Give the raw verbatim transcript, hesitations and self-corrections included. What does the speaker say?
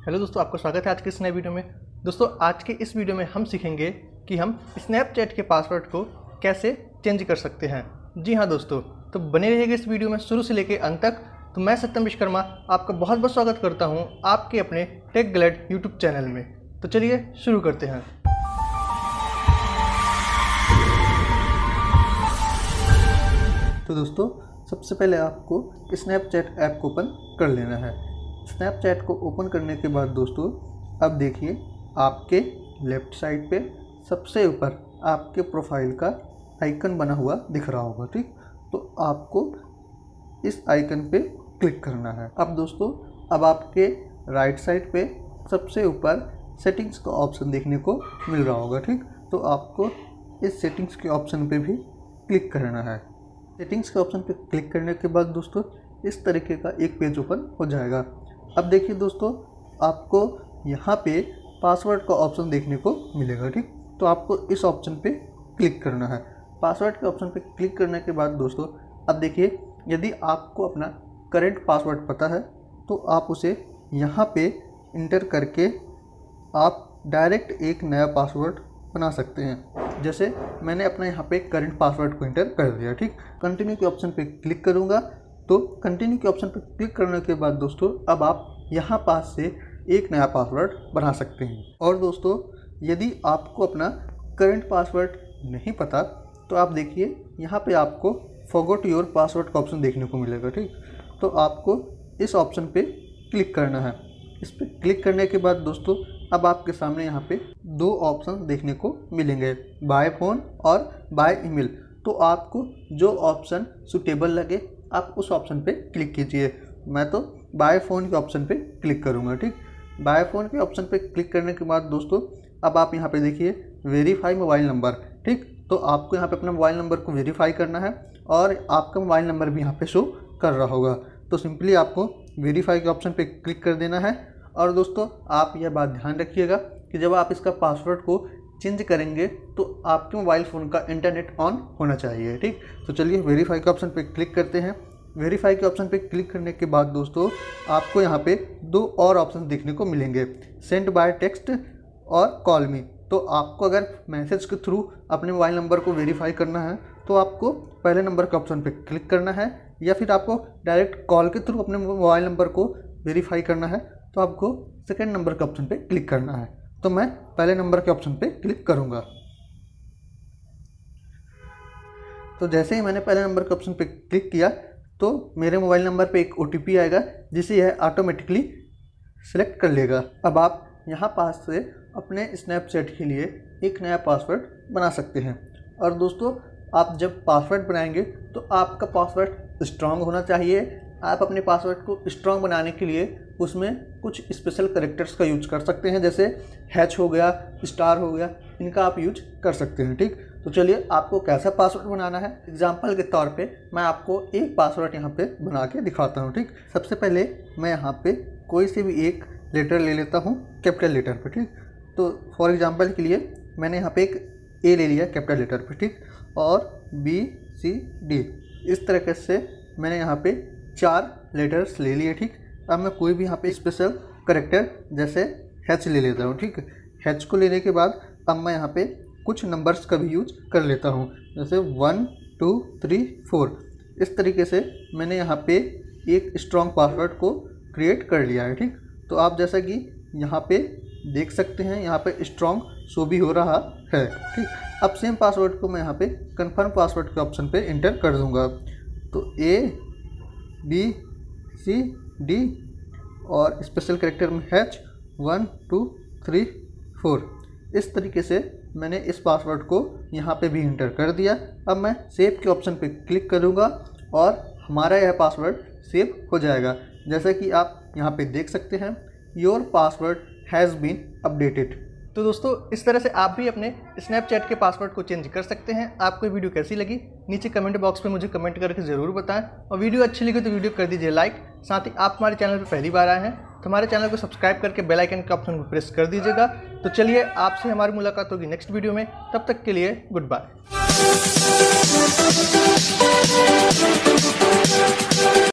Hello दोस्तों, आपका स्वागत है आज के इस नए वीडियो में। दोस्तों आज के इस वीडियो में हम सीखेंगे कि हम स्नैपचैट के पासवर्ड को कैसे चेंज कर सकते हैं। जी हाँ दोस्तों, तो बने रहिएगा इस वीडियो में शुरू से लेकर अंत तक। तो मैं सत्यम विश्वकर्मा आपका बहुत बहुत स्वागत करता हूँ आपके अपने टेक ग्लैड यूट्यूब चैनल में। तो चलिए शुरू करते हैं। तो दोस्तों सबसे पहले आपको स्नैपचैट ऐप को ओपन कर लेना है। स्नैपचैट को ओपन करने के बाद दोस्तों अब देखिए आपके लेफ़्ट साइड पे सबसे ऊपर आपके प्रोफाइल का आइकन बना हुआ दिख रहा होगा, ठीक। तो आपको इस आइकन पे क्लिक करना है। अब दोस्तों अब आपके राइट साइड पे सबसे ऊपर सेटिंग्स का ऑप्शन देखने को मिल रहा होगा, ठीक। तो आपको इस सेटिंग्स के ऑप्शन पे भी क्लिक करना है। सेटिंग्स के ऑप्शन पे क्लिक करने के बाद दोस्तों इस तरीके का एक पेज ओपन हो जाएगा। अब देखिए दोस्तों आपको यहाँ पे पासवर्ड का ऑप्शन देखने को मिलेगा, ठीक। तो आपको इस ऑप्शन पे क्लिक करना है। पासवर्ड के ऑप्शन पे क्लिक करने के बाद दोस्तों अब देखिए यदि आपको अपना करंट पासवर्ड पता है तो आप उसे यहाँ पे इंटर करके आप डायरेक्ट एक नया पासवर्ड बना सकते हैं। जैसे मैंने अपना यहाँ पे करंट पासवर्ड को इंटर कर दिया, ठीक। कंटिन्यू के ऑप्शन पे क्लिक करूँगा तो कंटिन्यू के ऑप्शन पे क्लिक करने के बाद दोस्तों अब आप यहाँ पास से एक नया पासवर्ड बना सकते हैं। और दोस्तों यदि आपको अपना करंट पासवर्ड नहीं पता तो आप देखिए यहाँ पे आपको फॉरगॉट योर पासवर्ड का ऑप्शन देखने को मिलेगा, ठीक। तो आपको इस ऑप्शन पे क्लिक करना है। इस पर क्लिक करने के बाद दोस्तों अब आपके सामने यहाँ पे दो ऑप्शन देखने को मिलेंगे, बाय फ़ोन और बाय ईमेल। तो आपको जो ऑप्शन सूटेबल लगे आप उस ऑप्शन पे क्लिक कीजिए। मैं तो बाय फ़ोन के ऑप्शन पे क्लिक करूँगा, ठीक। बाय फ़ोन के ऑप्शन पे क्लिक करने के बाद दोस्तों अब आप यहाँ पे देखिए वेरीफाई मोबाइल नंबर, ठीक। तो आपको यहाँ पे अपना मोबाइल नंबर को वेरीफाई करना है और आपका मोबाइल नंबर भी यहाँ पे शो कर रहा होगा। तो सिंपली आपको वेरीफाई के ऑप्शन पे क्लिक कर देना है। और दोस्तों आप यह बात ध्यान रखिएगा कि जब आप इसका पासवर्ड को चेंज करेंगे तो आपके मोबाइल फ़ोन का इंटरनेट ऑन होना चाहिए, ठीक। तो चलिए वेरीफाई के ऑप्शन पे क्लिक करते हैं। वेरीफाई के ऑप्शन पे क्लिक करने के बाद दोस्तों आपको यहाँ पे दो और ऑप्शन देखने को मिलेंगे, सेंड बाय टेक्स्ट और कॉल मी। तो आपको अगर मैसेज के थ्रू अपने मोबाइल नंबर को वेरीफाई करना है तो आपको पहले नंबर के ऑप्शन पे क्लिक करना है, या फिर आपको डायरेक्ट कॉल के थ्रू अपने मोबाइल नंबर को वेरीफाई करना है तो आपको सेकेंड नंबर के ऑप्शन पे क्लिक करना है। तो मैं पहले नंबर के ऑप्शन पे क्लिक करूँगा। तो जैसे ही मैंने पहले नंबर के ऑप्शन पे क्लिक किया तो मेरे मोबाइल नंबर पे एक ओ टी पी आएगा जिसे यह ऑटोमेटिकली सेलेक्ट कर लेगा। अब आप यहाँ पास से अपने स्नैपचैट के लिए एक नया पासवर्ड बना सकते हैं। और दोस्तों आप जब पासवर्ड बनाएंगे तो आपका पासवर्ड स्ट्रांग होना चाहिए। आप अपने पासवर्ड को स्ट्रांग बनाने के लिए उसमें कुछ स्पेशल कैरेक्टर्स का यूज कर सकते हैं, जैसे हैच हो गया, स्टार हो गया, इनका आप यूज कर सकते हैं, ठीक। तो चलिए आपको कैसा पासवर्ड बनाना है एग्जांपल के तौर पे मैं आपको एक पासवर्ड यहाँ पे बना के दिखाता हूँ, ठीक। सबसे पहले मैं यहाँ पे कोई से भी एक लेटर ले लेता हूँ कैपिटल लेटर पे, ठीक। तो फॉर एग्जांपल के लिए मैंने यहाँ पे एक ए ले लिया कैपिटल लेटर पे, ठीक, और बी सी डी इस तरीके से मैंने यहाँ पे चार लेटर्स ले लिए, ठीक। अब मैं कोई भी यहाँ पे स्पेशल कैरेक्टर जैसे हैच ले लेता हूँ, ठीक। हैच को लेने के बाद अब मैं यहाँ पे कुछ नंबर्स का भी यूज कर लेता हूँ, जैसे वन टू थ्री फोर। इस तरीके से मैंने यहाँ पे एक स्ट्रॉन्ग पासवर्ड को क्रिएट कर लिया है, ठीक। तो आप जैसा कि यहाँ पे देख सकते हैं यहाँ पे स्ट्रॉन्ग शो भी हो रहा है, ठीक। अब सेम पासवर्ड को मैं यहाँ पे कन्फर्म पासवर्ड के ऑप्शन पे इंटर कर दूँगा। तो ए बी सी डी और स्पेशल कैरेक्टर में hash one two three four. इस तरीके से मैंने इस पासवर्ड को यहाँ पे भी इंटर कर दिया। अब मैं सेव के ऑप्शन पे क्लिक करूँगा और हमारा यह पासवर्ड सेव हो जाएगा। जैसा कि आप यहाँ पे देख सकते हैं your password has been updated. तो दोस्तों इस तरह से आप भी अपने स्नैपचैट के पासवर्ड को चेंज कर सकते हैं। आपको ये वीडियो कैसी लगी नीचे कमेंट बॉक्स में मुझे कमेंट करके ज़रूर बताएं, और वीडियो अच्छी लगी तो वीडियो कर दीजिए लाइक। साथ ही आप हमारे चैनल पर पहली बार आए हैं तो हमारे चैनल को सब्सक्राइब करके बेल आइकन के ऑप्शन को प्रेस कर दीजिएगा। तो चलिए आपसे हमारी मुलाकात होगी नेक्स्ट वीडियो में, तब तक के लिए गुड बाय।